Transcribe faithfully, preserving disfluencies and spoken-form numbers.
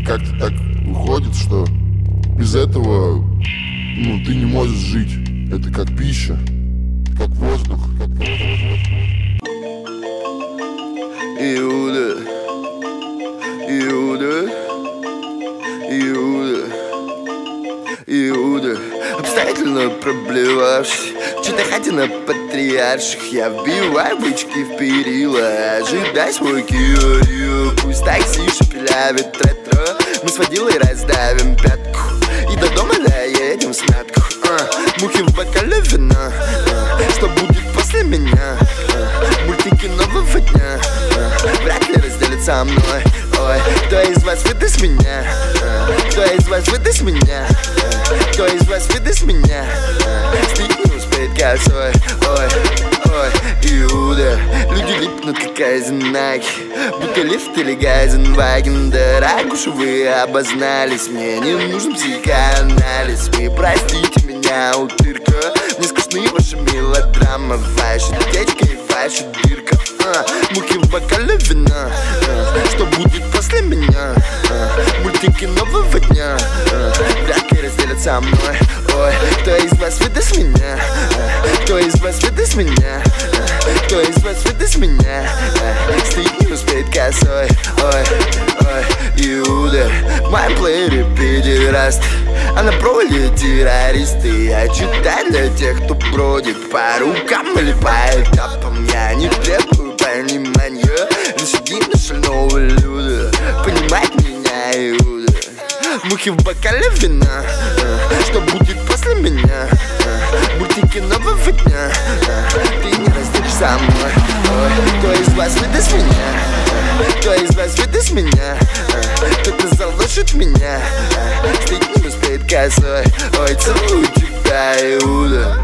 И как-то так выходит, что без этого, ну, ты не можешь жить. Это как пища, как воздух, как воздух. Иуда, Иуда, Иуда, Иуда, обстоятельно проблевавшись, читахати на патриарших. Я вбиваю бычки в перила, ожидай свой кио. Пусть такси шепелявит ретро, мы с водилой раздавим пятку и до дома доедем с мятку. а, Мухи в бокале вина, а, что будет после меня? а, Мультики нового дня, а, вряд ли разделит со мной. Ой, кто из вас выдаст меня? а, Кто из вас выдаст меня? а, Кто из вас выдаст меня? а, Стыд не успеет косой. Ой, ой, Иуда. Люди липнут как айзенаки, будто лифт или Гайзенваген. Дорогуша, вы обознались, мне не нужен психоанализ. Вы простите меня, утырка, мне скучны ваши мелодрамы, ваша течка и ваша дырка. а, Мухи в бокале вина, а, что будет после меня? а, Мультики нового дня, а, вряд ли разделят со мной. Ой, кто из вас выдаст меня? а, Кто из вас выдаст меня? а, Кто из вас выдаст меня? а, Стыд не успеет косой. Ой, ой, Иуда. В моем плеере педераст, а на проводе террористы. Я читаю для тех, кто бродит по рукам или по этапам. Я не требую понимания, лишь один шального люда. Понимать меня, Иуда. Мухи в бокале вина, а, что будет после меня? а, Мультики нового дня, а, ты не разделишь со мной. Ой, кто из вас выдаст меня? а, Кто из вас выдаст меня? а, Кто-то заложит меня, а, стыд не успеет косой. Ой, целую тебя, Иуда.